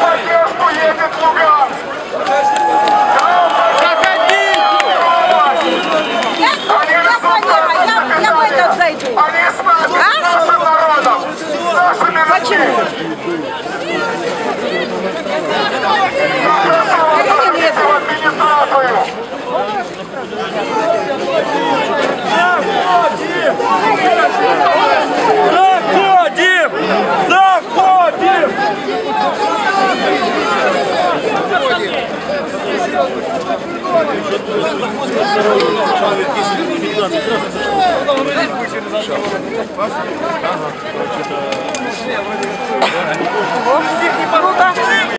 поддержку едет слуга. Я в этот зайду. Они с нами, с нашим народом, с нашими людьми. Прошу в администрацию. Круто.